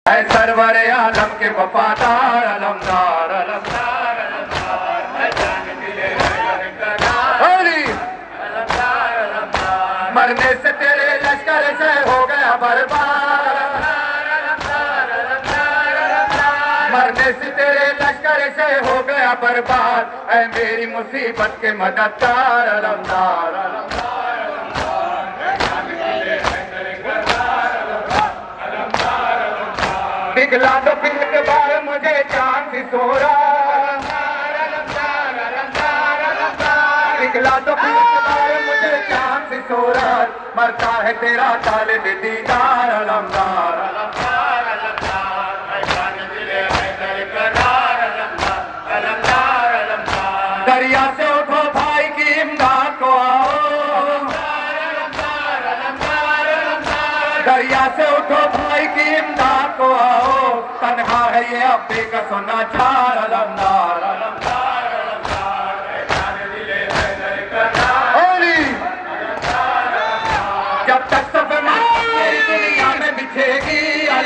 है सरवर आलम के वफादार अलमदार अलमदार मरने से तेरे लश्कर से हो गया बर्बाद, मरने से तेरे लश्कर से हो गया बर्बाद। ऐ मेरी मुसीबत के मददगार अलमदार अलमदार पिघला दो पिघल बार मुझे चांद सिसोरा, पिघला दो पिघल बार मुझे चांद सिसोरा। मरता है तेरा तालिब दीदार अलमदार अलमदार अलमदार अलमदार। दरिया से उठो भाई की इमदाद को आओ, दरिया से उठो भाई की इमदाद को आओ। तन्हा है ये अब बेकसो नाचार अलमदार अलमदार जब तक सब मेरी दुनिया में बिछेगी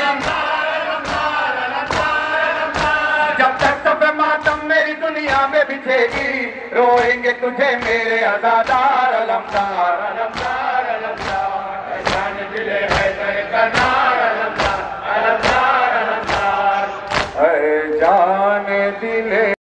जब तक सब मातम मेरी दुनिया में बिछेगी। रोएंगे तुझे मेरे अज़ादार अलमदार अलमदार अलमदार। जान दिले है